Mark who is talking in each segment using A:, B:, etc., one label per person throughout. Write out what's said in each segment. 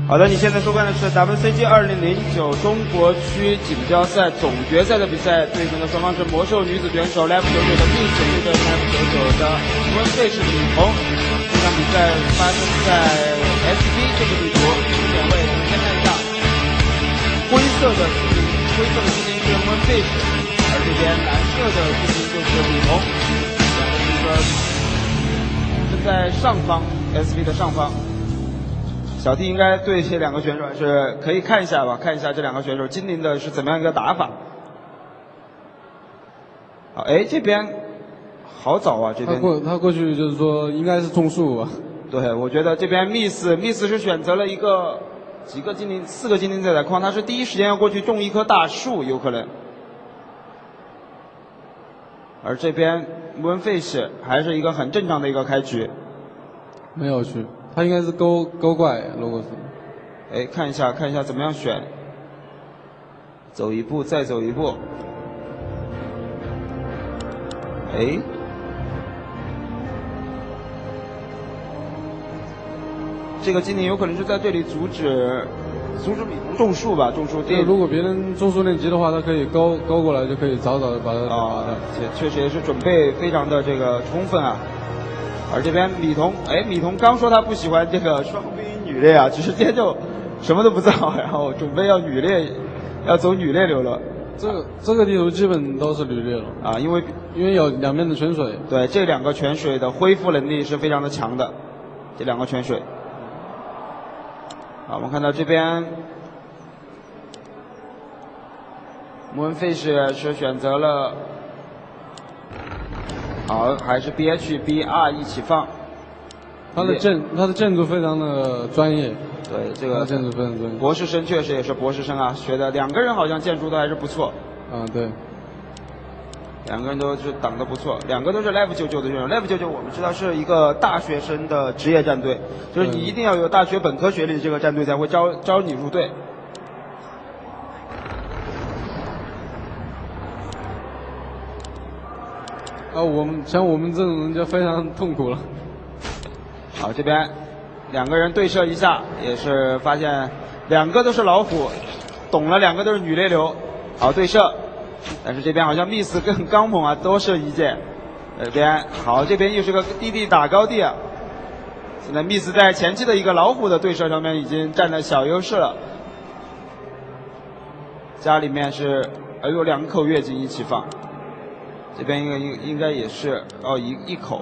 A: 好的，你现在收看的是 WCG 2009中国区锦标赛总决赛的比赛，对阵的双方是魔兽女子选手 Live 99的 Miss 对阵 Live 99的温费士李彤。这场比赛发生在 SB 这个地图，两位先看一下，灰色的士兵是温费士，而这边蓝色的士兵就是李彤，两个是在上方 SB 的上方。小 T 应该对这两个选手是可以看一下吧，看一下这两个选手今年的是怎么样一个打法。好，哎，这边好早啊，这边
B: 他过去就是说应该是种树吧。
A: 对，我觉得这边 Miss 是选择了4个精灵仔仔矿，他是第一时间要过去种一棵大树，有可能。而这边 Moonfish 还是一个很正常的一个开局，
B: 没有去。他应该是勾怪，如果是。
A: 哎，看一下怎么样选。走一步，再走一步。哎，这个精灵有可能是在这里阻止李彤种树吧，种树。
B: 对，如果别人种树练级的话，他可以勾过来，就可以早早的把它拔掉。
A: 确实也是准备非常的这个充分啊。而这边李彤，哎，李彤刚说他不喜欢这个双兵女猎啊，直接就什么都不造，然后准备要女猎，要走女猎流了。
B: 这个地图基本都是女猎了
A: 啊，因为
B: 有两边的泉水。
A: 对，这两个泉水的恢复能力是非常的强的，这两个泉水。好，我们看到这边Moonfish是选择了。好，还是 BHBR 一起放。
B: 他的建筑非常的专业。
A: 对，这个
B: 建筑非常专业。
A: 博士生确实也是博士生啊，学的两个人好像建筑都还是不错。
B: 对。
A: 两个人都是挡得不错，两个都是 Live 99的选手。Live 99我们知道是一个大学生的职业战队，就是你一定要有大学本科学历，这个战队才会招你入队。
B: 我们这种人就非常痛苦了。
A: 好，这边两个人对射一下，也是发现两个都是老虎，懂了，两个都是女猎流。好，对射，但是这边好像 Miss 更刚猛啊，多射一箭。这边好，这边又是个地地打高地啊。现在 Miss 在前期的一个老虎的对射上面已经占了小优势了。家里面是有2口月经一起放。这边应该也是一口，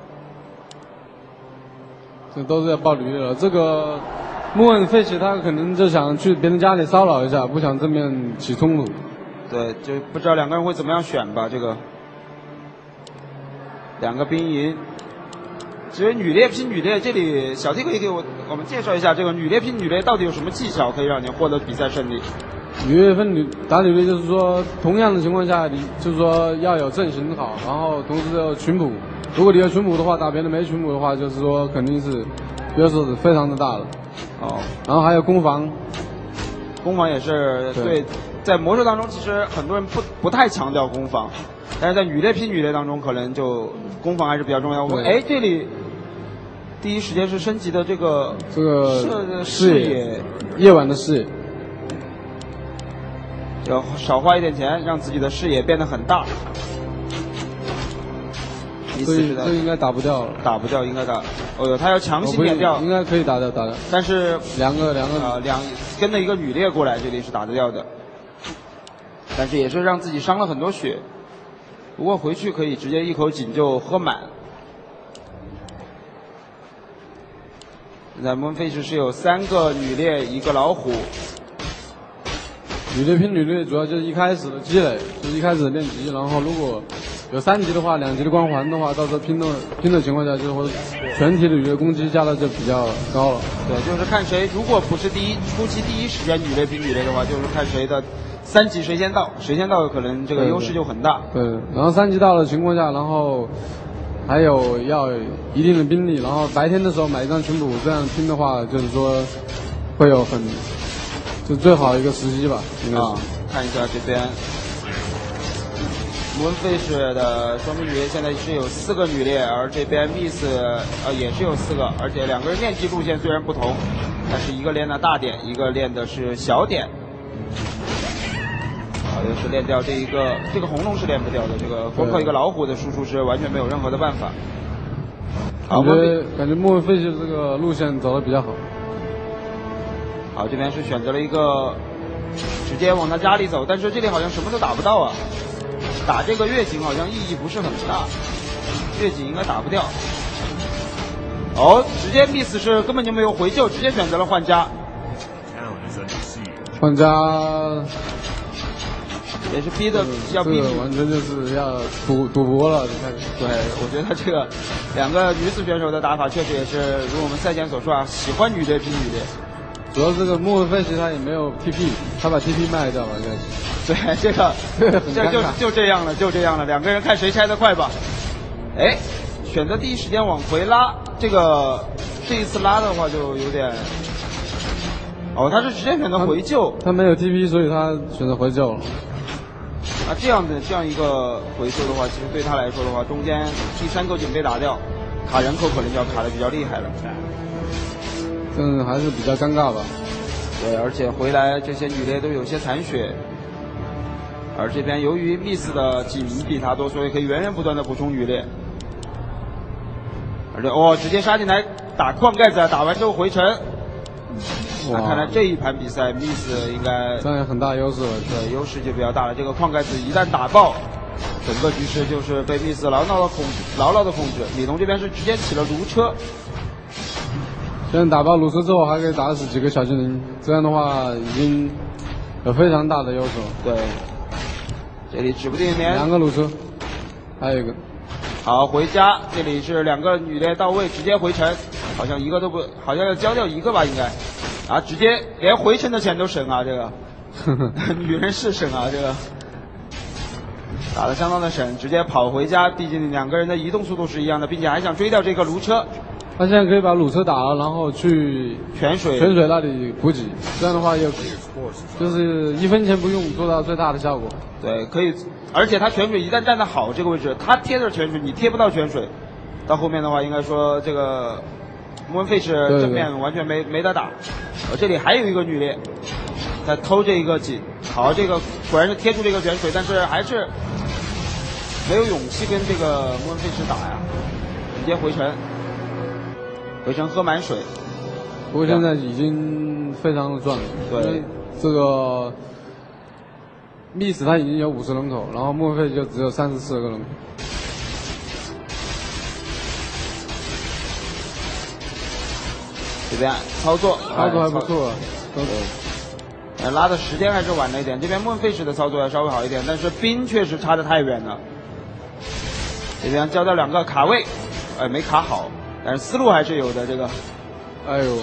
B: 这都是要报女猎了。这个Moonfish他可能就想去别人家里骚扰一下，不想正面起冲突。
A: 对，就不知道两个人会怎么样选吧。这个两个兵营，其实女猎拼女猎，这里小 T 可以给我们介绍一下这个女猎拼女猎到底有什么技巧可以让你获得比赛胜利。
B: 女猎打女猎就是说，同样的情况下，你就是说要有阵型好，然后同时要群捕。如果你有群捕的话，打别人没群捕的话，就是说肯定是优势是非常的大的。然后还有攻防，
A: 攻防也是对，在魔兽当中，其实很多人不太强调攻防，但是在女猎拼女猎当中，可能就攻防还是比较重要。这里第一时间是升级的这个视野，
B: 夜晚的视野。
A: 要少花一点钱，让自己的视野变得很大。
B: 这应该打不掉了，
A: 打不掉应该打。他要强行免掉，
B: 应该可以打掉。
A: 但是
B: 两个
A: 跟着一个女猎过来，这里是打得掉的。但是也是让自己伤了很多血。不过回去可以直接一口井就喝满。现在Moonfish是有3个女猎，1个老虎。
B: 女猎拼女猎主要就是一开始的积累，就是一开始的练级，然后如果有3级的话，2级的光环的话，到时候拼的情况下，就是说全体的女猎攻击加的就比较高了。
A: 对，就是看谁，如果不是初期第一时间女猎拼女猎的话，就是看谁的3级谁先到，可能这个优势就很大。
B: 对，然后3级到的情况下，然后还有要一定的兵力，然后白天的时候买一张群捕，这样拼的话，就是说会有就最好一个时机吧，应该是。
A: 看一下这边 Moonfish 的双名女列现在是有4个女列，而这边 Miss 也是有4个，而且2个人练级路线虽然不同，但是一个练的大点，一个练的是小点。又是练掉这个红龙是练不掉的，这个光靠一个老虎的输出是完全没有任何的办法。
B: 感觉Moonfish这个路线走的比较好。
A: 好，这边是选择了一个直接往他家里走，但是这里好像什么都打不到啊。打这个月景好像意义不是很大，月景应该打不掉。哦，直接 Miss 是根本就没有回救，直接选择了换家。
B: 换家
A: 也是逼的要逼，
B: 完全就是要赌博了。你看，
A: 对，我觉得这个2个女子选手的打法确实也是如我们赛前所说啊，喜欢女队拼女队。
B: 主要这个Moonfish他也没有 TP， 他把 TP 卖掉了，应该
A: 是。对，这个就这样了，2个人看谁拆得快吧。哎，选择第一时间往回拉，这一次拉的话就有点。哦，他是直接选择回救。
B: 他没有 TP， 所以他选择回救了。
A: 这样一个回救的话，其实对他来说的话，中间第3口井被打掉，卡人口可能就要卡得比较厉害了。
B: 还是比较尴尬吧。
A: 对，而且回来这些女列都有些残血，而这边由于 Miss 的井比他多，所以可以源源不断的补充女列。而且直接杀进来打矿盖子，打完之后回城。那看来这一盘比赛 Miss 应该
B: 占有很大优势了，
A: 对，优势就比较大了。这个矿盖子一旦打爆，整个局势就是被 Miss 牢牢的控制。李彤这边是直接起了炉车，
B: 现在打爆炉车之后还可以打死几个小精灵，这样的话已经有非常大的优势了。
A: 对，这里指不定连
B: 2个炉车，还有一个。
A: 好，回家，这里是2个女列到位，直接回城，好像一个都不，好像要交掉一个吧，应该。直接连回城的钱都省啊，这个女人是省啊，这个打得相当的省，直接跑回家，毕竟2个人的移动速度是一样的，并且还想追掉这个炉车。
B: 他现在可以把鲁车打了，然后去
A: 泉水
B: 那里补给，这样的话就是1分钱不用，做到最大的效果。
A: 对，可以，而且他泉水一旦站得好这个位置，他贴着泉水，你贴不到泉水，到后面的话应该说这个Moonfish正面完全没得打。这里还有一个女列在偷这一个井，好，这个果然是贴住这个泉水，但是还是没有勇气跟这个Moonfish打呀，直接回城喝满水。
B: 不过现在已经非常的赚了，
A: 对，
B: 这个 Miss 他已经有50人口，然后Moonfish就只有34个人口。
A: 这边操作
B: 还不错，
A: 拉的时间还是晚了一点。这边Moonfish的操作要稍微好一点，但是兵确实差得太远了。这边交掉2个卡位，没卡好，但是思路还是有的。这个，
B: 哎呦，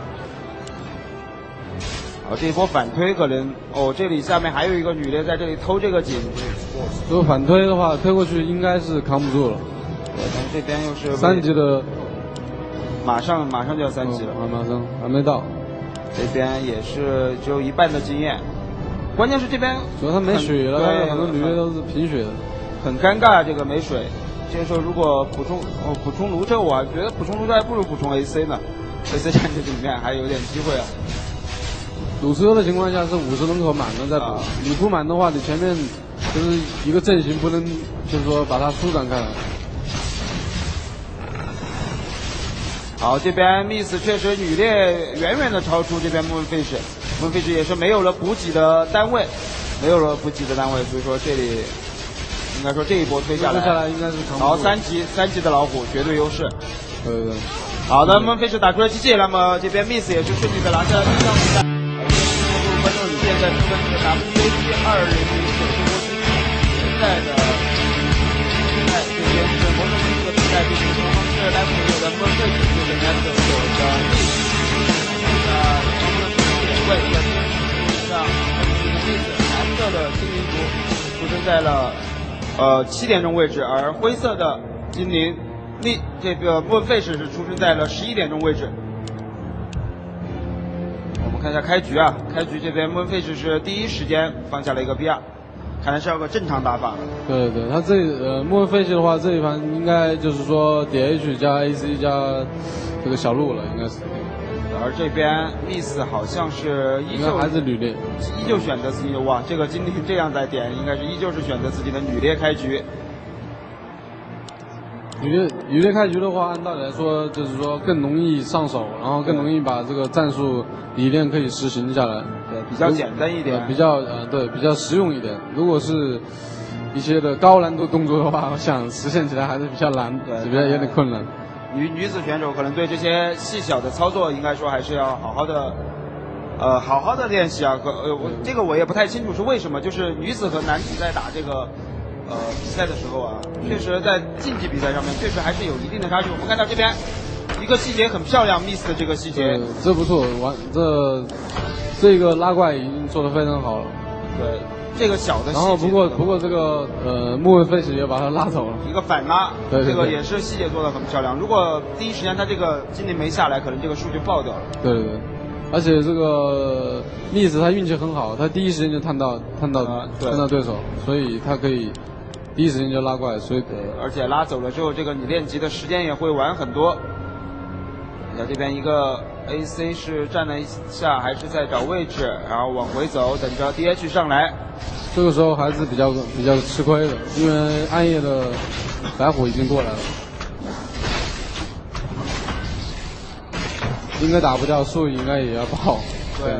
A: 好，这一波反推可能这里下面还有一个女列在这里偷这个井。
B: 如果反推的话，推过去应该是扛不住了。
A: 对，但这边又是
B: 3级的。
A: 马上就要3级了，
B: 马上还没到，
A: 这边也是只有1半的经验，关键是这边
B: 主要他没水了，
A: 对，
B: 很多女列都是凭血的，
A: 很尴尬。这个没水，这个时候如果补充炉车，我觉得补充炉车还不如补充 AC 呢 ，AC 战这里面还有点机会啊。
B: 堵车的情况下是50人口满了再补，你不满的话，你前面就是一个阵型不能就是说把它舒展开来。
A: 好，这边 Miss 确实女列远远的超出这边Moonfish也是没有了补给的单位，所以说这里应该说这一波推下来
B: 应该是扛不住。
A: 好，3级的老虎绝对优势。
B: 对。
A: 好的，Moonfish打出了机器，那么这边 Miss 也是顺利的拿下了第1场比赛。观众，你现在是WCG 2009中国区现在的这边是魔兽区的比赛，并且双方是来朋友的Moonfish。Master 有着2位在上蓝色的精灵族出生在了7点钟位置，而灰色的精灵这个Moonfish是出生在了11点钟位置。我们看一下开局啊，开局这边Moonfish是第一时间放下了一个 BR， 看来是要个正常打法。
B: 对对，他莫文飞奇的话，这一盘应该就是说点 H 加 AC 加这个小鹿了，应该是。
A: 而这边 Miss 好像是依旧
B: 还是女猎，
A: 依旧选择自己哇，这个今天这样在点，应该是依旧是选择自己的女猎开局。
B: 女猎开局的话，按道理来说就是说更容易上手，然后更容易把这个战术理念可以实行下来。
A: 对，比较简单一点，
B: 比较比较实用一点。如果是一些的高难度动作的话，我想实现起来还是比较难，
A: 对，
B: 比较有点困难。
A: 女子选手可能对这些细小的操作，应该说还是要好好的练习啊。这个我也不太清楚是为什么，就是女子和男子在打这个比赛的时候啊，确实在竞技比赛上面确实还是有一定的差距。我们看到这边一个细节很漂亮 ，Miss 的这个细节，
B: 这不错，这个拉怪已经做得非常好了。
A: 对。这个小的细节，
B: 然后不过这个莫文飞奇也把他拉走了，
A: 一个反拉，
B: 对，
A: 这个也是细节做的很漂亮。如果第一时间他这个精灵没下来，可能这个数就爆掉了。
B: 对对对，而且这个Miss他运气很好，他第一时间就探到对手，所以他可以第一时间就拉怪，所以
A: 而且拉走了之后，这个你练级的时间也会晚很多。你看这边一个 AC 是站了一下，还是在找位置，然后往回走，等着 DH 上来。
B: 这个时候还是比较吃亏的，因为暗夜的白虎已经过来了，应该打不掉树，应该也要爆。
A: 对。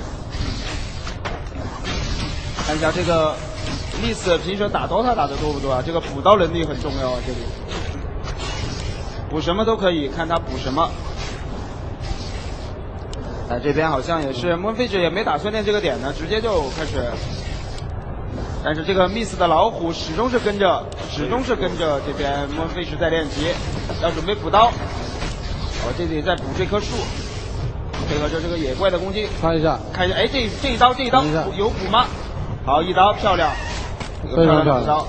A: 看一下这个 Miss 平时打 DOTA 打的多不多啊？这个补刀能力很重要啊，这里补什么都可以，看他补什么。这边好像也是莫文飞奇也没打算练这个点呢，直接就开始。但是这个 Miss 的老虎始终是跟着这边莫文飞奇在练级，要准备补刀。这里在补这棵树，配合着这个野怪的攻击。
B: 看一下，
A: 哎，这一刀有补吗？好，一刀漂亮，
B: 非常漂亮。
A: 刀。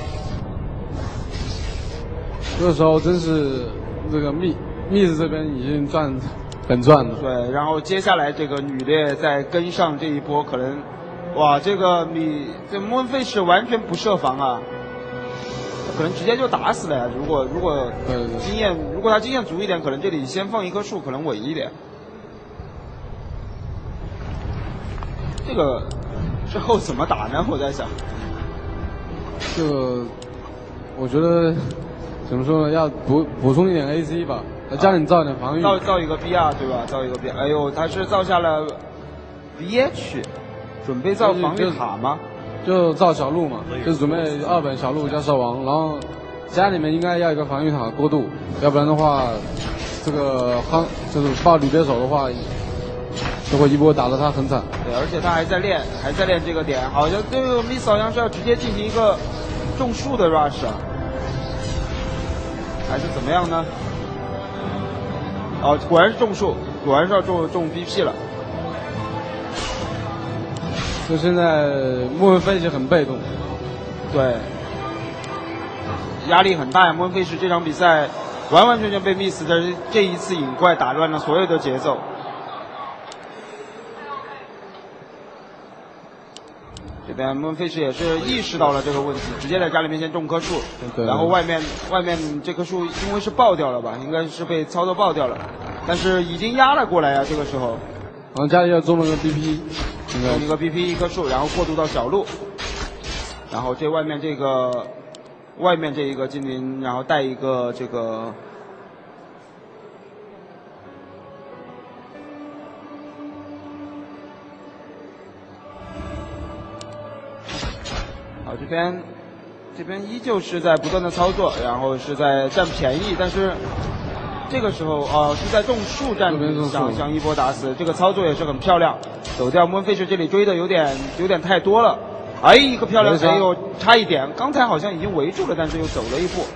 B: 这个时候真是这个Miss 这边已经很赚了。
A: 对，然后接下来这个女猎再跟上这一波，可能，哇，这莫文飞奇完全不设防啊，可能直接就打死了呀。如果经验，如果他经验足一点，可能这里先放一棵树可能稳一点。这个之后怎么打呢？我在想，
B: 这个我觉得怎么说呢？要补充一点 AC 吧。家里造点防御，
A: 造一个 BR 对吧？造一个 BR， 哎呦，他是造下了 BH， 准备造防御塔吗？
B: 就造小鹿嘛，就是准备2本小鹿加兽王，然后家里面应该要一个防御塔过渡，要不然的话，这个就是爆女猎手的话，就会一波打得他很惨。
A: 对，而且他还在练这个点，好像这个 Miss 好像是要直接进行一个种树的 rush， 还是怎么样呢？果然是种树，果然是要种 BP 了。
B: 就现在莫文飞奇很被动，
A: 对，压力很大呀。莫文飞奇这场比赛完完全全被 Miss 的这一次引怪打乱了所有的节奏。这边莫文飞奇也是意识到了这个问题，直接在家里面先种棵树，然后外面这棵树因为是爆掉了吧，应该是被操作爆掉了，但是已经压了过来啊，这个时候。
B: 然后家里要种了个 BP，
A: 种一个 BP 一棵树，然后过渡到小路，然后这外面这一个精灵，然后带一个这个。好，这边依旧是在不断的操作，然后是在占便宜，但是这个时候是在种树战，想一波打死，这个操作也是很漂亮，走掉莫文飞奇这里追的有点太多了，哎，一个漂亮，哎呦，差一点，刚才好像已经围住了，但是又走了一步，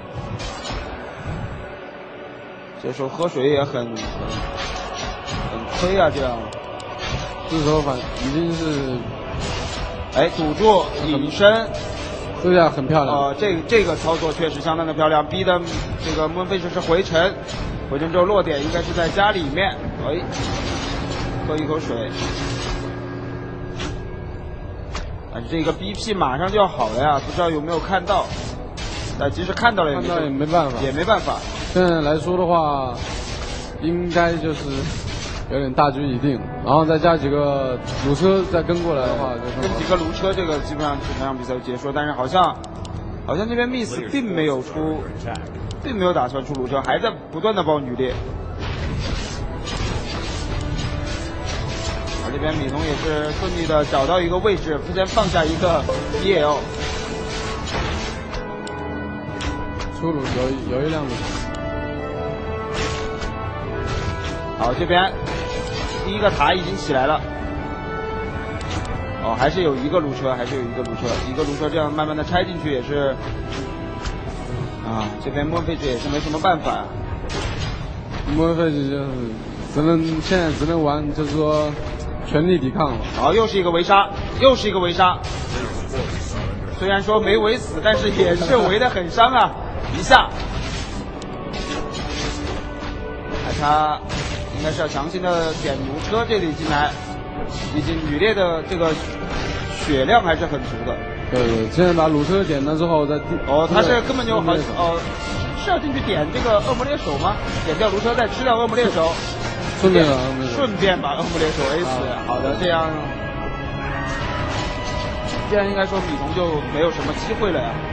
A: 这时候喝水也很亏啊，这样，
B: 这时候已经是。
A: 哎，堵住隐身，
B: 这下很漂亮。
A: 这个操作确实相当的漂亮，逼的这个莫文飞奇是回城之后落点应该是在家里面。哎，喝一口水。 但是这个 BP 马上就要好了呀，不知道有没有看到？但即使看到了
B: 看到也没办法，
A: 也没办法。
B: 现在来说的话，应该就是有点大局已定，然后再加几个弩车再跟过来的话，就
A: 跟几个弩车，这个基本上这场比赛就结束了。但是好像这边 Miss 并没有打算出弩车，还在不断的爆女猎。这边米童也是顺利的找到一个位置，先放下一个 EL，
B: 出弩有一辆弩。
A: 好，这边第一个塔已经起来了。哦，还是有一个弩车，一个弩车这样慢慢的拆进去也是，啊，这边莫费也是没什么办法。
B: 莫费就是现在只能玩，就是说。全力抵抗了。
A: 好，又是一个围杀。虽然说没围死，但是也是围得很伤啊！一下，他应该是要强行的点弩车这里进来，毕竟女猎的这个血量还是很足的。
B: 对，现在把弩车点了之后再
A: 他是根本就好是要进去点这个恶魔猎手吗？点掉弩车再吃掉恶魔猎手。顺便把恶魔猎手 A 死，好的，这样应该说米童就没有什么机会了呀。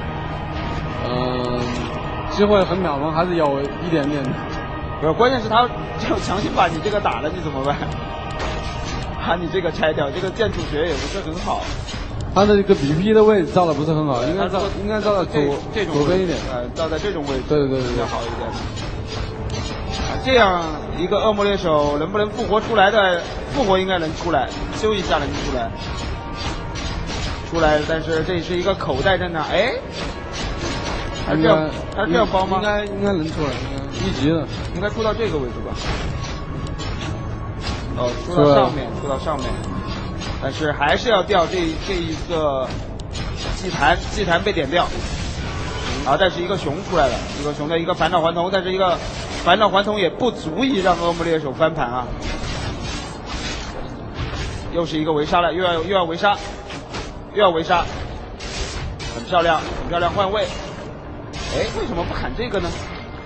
B: 机会很渺茫，还是有一点点的。
A: 不是，关键是他就强行把你这个打了，你怎么办？把你这个拆掉，这个建筑学也不是很好。
B: 他的这个 BP 的位置照的不是很好，应该照到左边一点，
A: 照在这种位置，
B: 对，
A: 要好一点。这样一个恶魔猎手能不能复活出来的？复活应该能出来，修一下能出来，但是这是一个口袋在那，哎，他这样包吗？
B: 应该能出来，一级的，
A: 应该出到这个位置吧？哦，出到上面，但是还是要掉这一个祭坛被点掉。啊，但是一个熊出来了，一个熊的一个反爪环童，但是一个反爪环童也不足以让恶魔猎手翻盘啊。又是一个围杀了，又要围杀，很漂亮换位。哎，为什么不砍这个呢？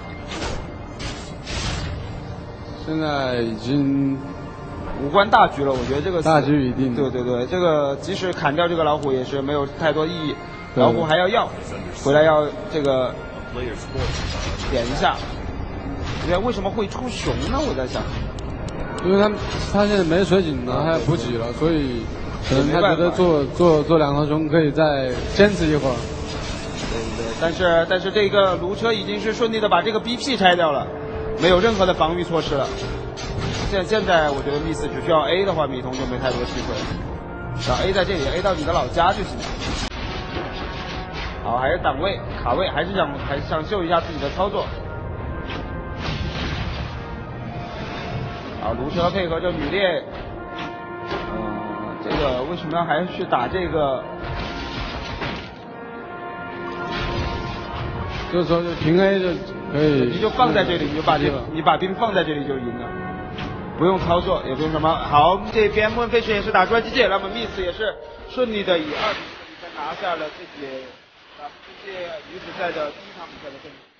B: 现在已经
A: 无关大局了，我觉得这个
B: 大局已定。
A: 对，这个即使砍掉这个老虎也是没有太多意义。老虎还要回来要这个点一下。为什么会出熊呢？我在想，
B: 因为他现在没水井了，还要补给了，所以可能他觉得做两头熊可以再坚持一会儿。
A: 对，但是这个弩车已经是顺利的把这个 BP 拆掉了，没有任何的防御措施了。现在我觉得 Miss 只需要 A 的话，米童就没太多机会了。然后 A 在这里 ，A 到你的老家就行了。好，还是档位卡位，还是想秀一下自己的操作。好，弩车配合着女猎，这个为什么还去打这个？
B: 这时候就平 A 就可以，
A: 你就放在这里，你把兵放在这里就赢了，不用操作，也不用什么。好，这边莫菲士也是打出来机械，那么 Miss 也是顺利的以2比4的比分拿下了自己世界女子赛的第一场比赛的胜利。